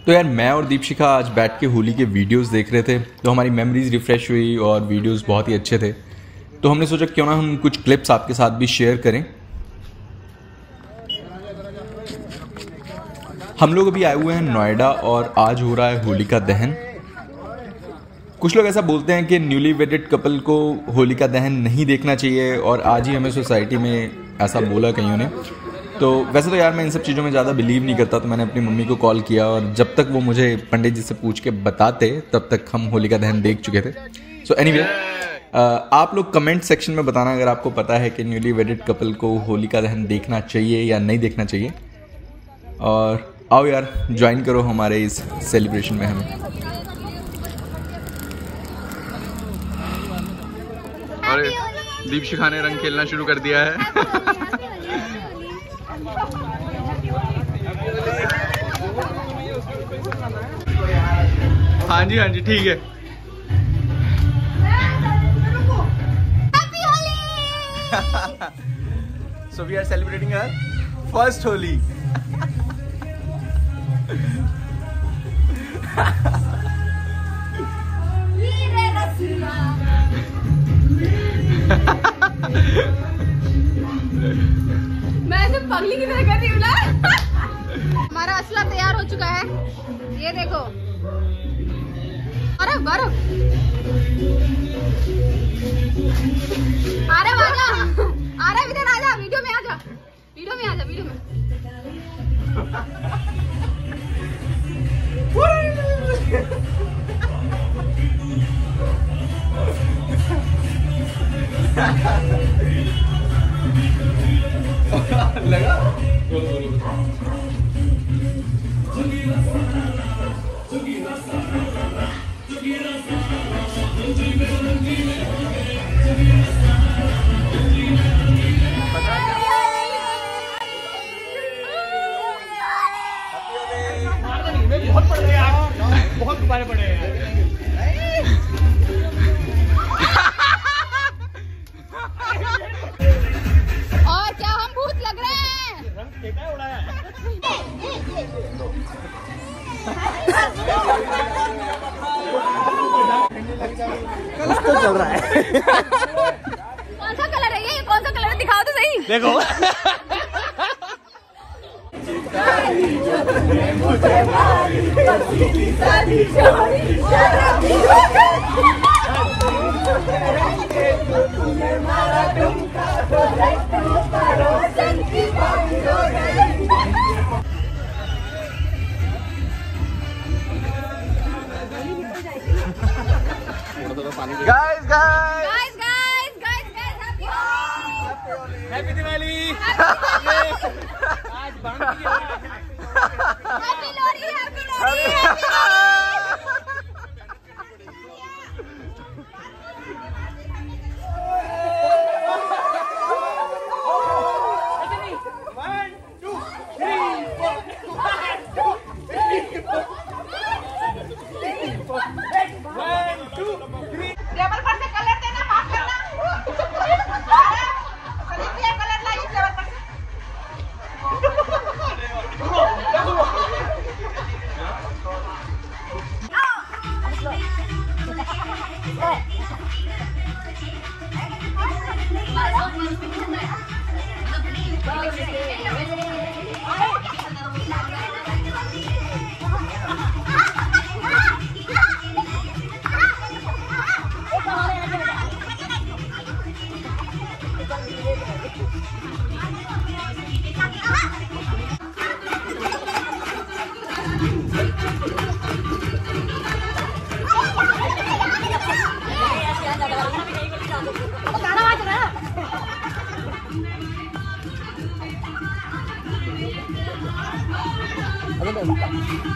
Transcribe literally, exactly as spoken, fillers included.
तो यार मैं और दीपशिखा आज बैठ के होली के वीडियोस देख रहे थे, तो हमारी मेमोरीज रिफ़्रेश हुई और वीडियोस बहुत ही अच्छे थे। तो हमने सोचा क्यों ना हम कुछ क्लिप्स आपके साथ भी शेयर करें। हम लोग अभी आए हुए हैं नोएडा और आज हो रहा है होलिका दहन। कुछ लोग ऐसा बोलते हैं कि न्यूली वेडेड कपल को होलिका दहन नहीं देखना चाहिए और आज ही हमें सोसाइटी में ऐसा बोला कईयों ने। तो वैसे तो यार मैं इन सब चीज़ों में ज़्यादा बिलीव नहीं करता, तो मैंने अपनी मम्मी को कॉल किया और जब तक वो मुझे पंडित जी से पूछ के बताते तब तक हम होलिका दहन देख चुके थे। सो so एनीवे anyway, आप लोग कमेंट सेक्शन में बताना अगर आपको पता है कि न्यूली वेडेड कपल को होलिका दहन देखना चाहिए या नहीं देखना चाहिए। और आओ यार ज्वाइन करो हमारे इस सेलिब्रेशन में हमें। अरे दीपशिखा ने रंग खेलना शुरू कर दिया है। हाँ जी हाँ जी ठीक है। So we are celebrating our first Holi. मैं ऐसे पगली की तरह कर रही हूँ ना। हमारा असला तैयार हो चुका है, ये देखो। अरे बर्फ अरे आजा, अरे इधर आजा, वीडियो में आजा, वीडियो में आजा, वीडियो में। लगा बहुत पड़ गया, बहुत गुब्बारे पड़े हैं। और क्या हम भूत लग रहे हैं? रंग फेंका उड़ाया। कुछ तो चल रहा है। कौन सा कलर है ये? कौन सा कलर है? दिखाओ तो सही। देखो। Guys, guys, Guys, guys, guys, guys, happy Holi! Happy Diwali. आज बंद किया। Happy Lodi, happy Lodi, happy Lodi! One, two, three, four. One, two, three, four. One, two, three. Table पर से कलर देना, माफ करना। सलीम भैया कलर लाइए टेबल पर से। अरे